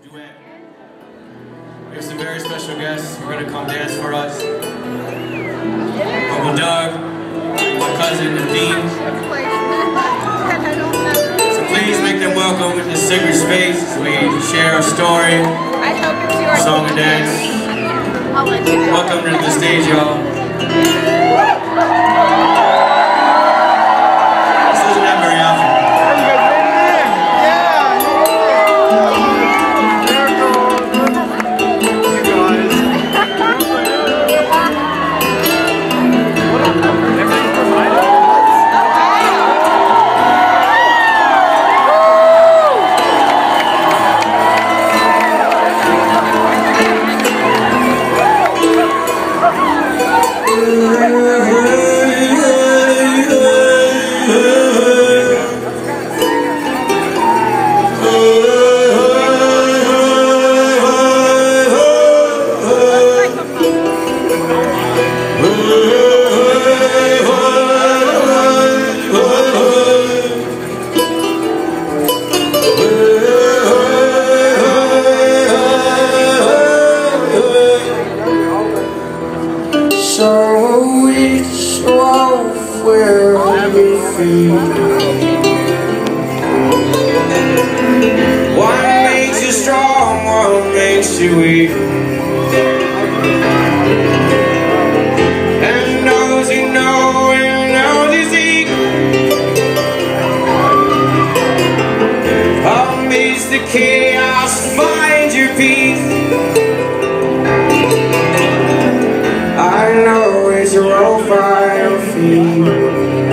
duet. We have some very special guests who are going to come dance for us. Uncle Doug, my cousin, and Dean. So please make them welcome in this sacred space as we share our story, song and dance. Welcome to the stage, y'all. This doesn't happen very often. What makes you strong? What makes you weak? And those who know and know to seek. Amidst the chaos, find your peace. I know it's a road by your feet.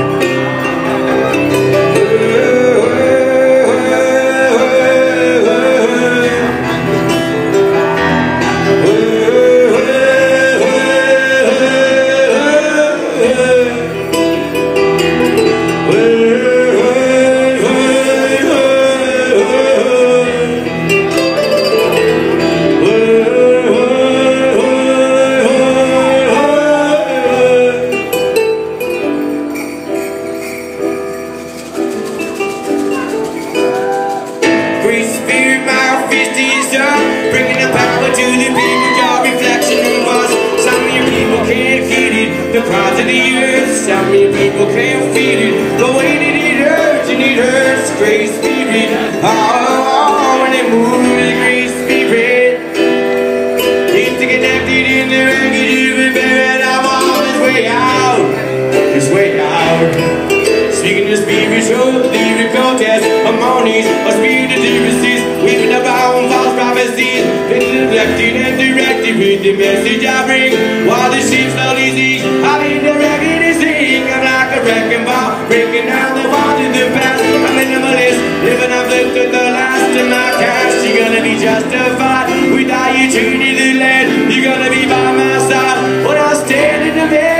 The pride of the earth, so many people can't feel it. The way that it hurts, and it hurts, great spirit. Oh, when they move the great spirit. Interconnected in the ragged human buried. I'm on his way out, his way out. Speaking to spiritual, leaving protest, harmonies, a spirit of differences, weaving about false prophecies, neglected and directed with the message I bring. While the sheep slowly cease, I'm in the ragged and sing. I'm like a wrecking ball, breaking down the walls in the past. I'm minimalist, living up left to the last of my cash. You're gonna be justified without you treating the land. You're gonna be by my side when I stand in the bed.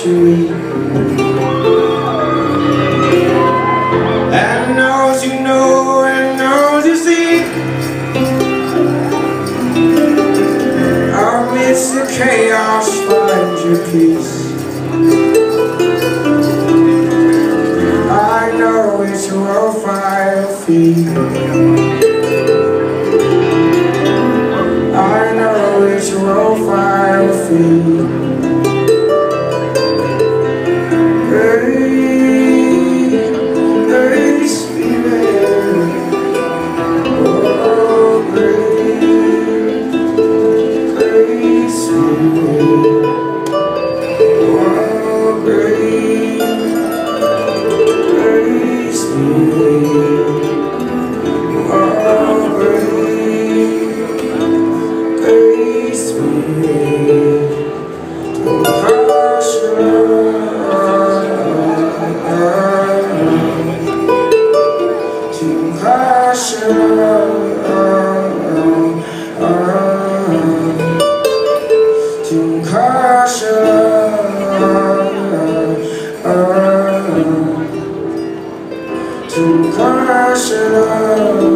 you eat. And knows you know and knows you see. Amidst the chaos, find your peace. I know it's your fire feet. I know it's your fire feet. To crush it up.